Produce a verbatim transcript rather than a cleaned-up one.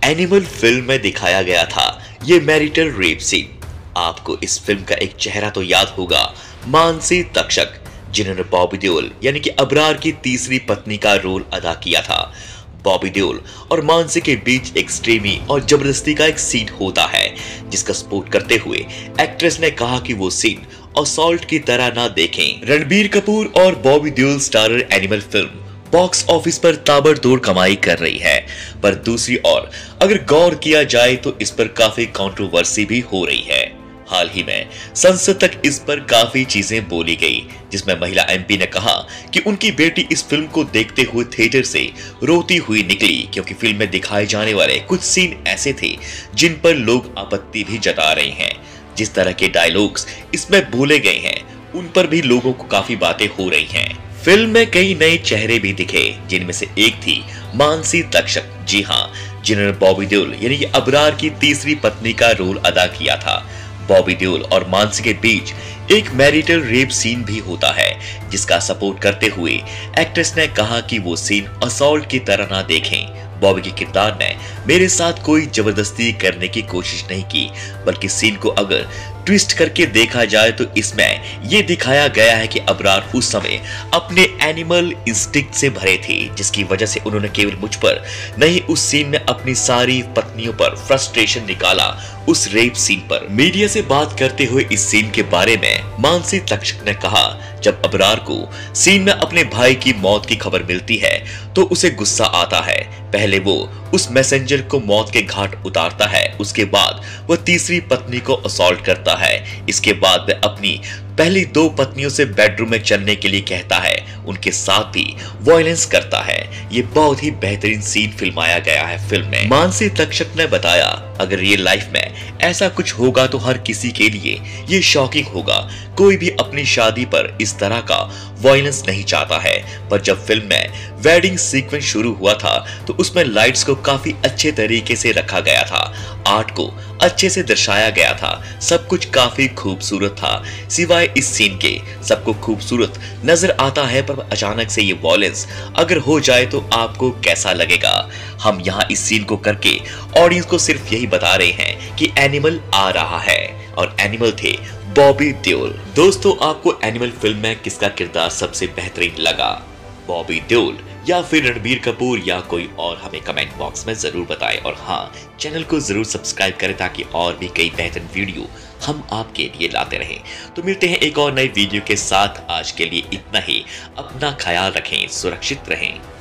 Animal film में दिखाया गया था ये मैरिटल रेप सीन। आपको इस फिल्म का एक चेहरा तो याद होगा, मानसी तक्षक, जिन्होंने बॉबी देओल यानी कि अबरार की तीसरी पत्नी का रोल अदा किया था। बॉबी देओल और मानसी के बीच एक्सट्रीमी और जबरदस्ती का एक सीन होता है, जिसका सपोर्ट करते हुए एक्ट्रेस ने कहा कि वो सीन असॉल्ट की तरह ना देखें। रणबीर कपूर और Bobby Deol starrer Animal film box office पर ताबड़तोड़ कमाई कर रही है, पर दूसरी ओर अगर गौर किया जाए तो इस पर काफी कंट्रोवर्सी भी हो रही है। हाल ही में संसद तक इस पर काफी चीजें बोली गई, जिसमें महिला एमपी ने कहा कि उनकी बेटी इस फिल्म को देखते हुए थिएटर से रोती हुई निकली, क्योंकि फिल्म में दिखाए जाने वाले कुछ सीन ऐसे थे जिन पर लोग आपत्ति भी जता रहे हैं। जिस तरह के डायलॉग्स इसमें बोले गए हैं उन पर भी लोगों को काफी बातें हो रही हैं। फिल्म में कई नए चेहरे भी दिखे, जिनमें से एक थी मानसी तक्षक, जी हाँ, जिन्होंने बॉबी देओल यानी कि अबरार की तीसरी पत्नी का रोल अदा किया था। बॉबी देओल और मानसी के बीच एक मैरिटल रेप सीन भी होता है, जिसका सपोर्ट करते हुए एक्ट्रेस ने कहा कि वो सीन असॉल्ट की तरह ना देखें। बॉबी के किरदार ने मेरे साथ कोई जबरदस्ती करने की कोशिश नहीं की, बल्कि सीन को अगर ट्विस्ट करके देखा जाए तो इसमें यह दिखाया गया है कि अबरार उस समय अपने एनिमल इंस्टिंक्ट से भरे थे, जिसकी वजह से उन्होंने केवल मुझ पर नहीं, उस सीन में अपनी सारी पत्नियों पर फ्रस्ट्रेशन निकाला उस रेप सीन पर। मीडिया से बात करते हुए इस सीन के बारे में मानसी तक्षक ने कहा, जब अबरार को सीन में अपने भाई की मौत की खबर मिलती है तो उसे गुस्सा आता है। पहले वो उस मैसेंजर को मौत के घाट उतारता है, उसके बाद वह तीसरी पत्नी को असॉल्ट करता है। इसके बाद वह अपनी पहली दो पत्नियों से बेडरूम में चलने के लिए कहता है, उनके साथ भी वायलेंस करता है। ये बहुत ही बेहतरीन सीन फिल्माया गया है फिल्म में। मानसी तक्षक ने बताया, अगर रियल लाइफ में ऐसा कुछ होगा तो हर किसी के लिए ये शॉकिंग होगा। कोई भी अपनी शादी पर इस तरह का वायलेंस नहीं चाहता है, पर जब फिल्म में वेडिंग सीक्वेंस शुरू हुआ था तो उसमें लाइट्स को काफी अच्छे तरीके से रखा गया था, आर्ट को अच्छे से दर्शाया गया था, सब कुछ काफी खूबसूरत था। सिवाय इस सीन के सबको खूबसूरत नजर आता है, पर अचानक से ये वायलेंस अगर हो जाए तो आपको कैसा लगेगा? हम यहाँ इस सीन को करके ऑडियंस को सिर्फ यही बता रहे हैं कि एनिमल आ रहा है, और एनिमल थे बॉबी देओल। दोस्तों, आपको एनिमल फिल्म में किसका किरदार सबसे बेहतरीन लगा, बॉबी देओल या फिर रणबीर कपूर या कोई और? हमें कमेंट बॉक्स में जरूर बताएं, और हाँ, चैनल को जरूर सब्सक्राइब करें ताकि और भी कई बेहतरीन वीडियो हम आपके लिए लाते रहें। तो मिलते हैं एक और नई वीडियो के साथ। आज के लिए इतना ही। अपना ख्याल रखें, सुरक्षित रहें।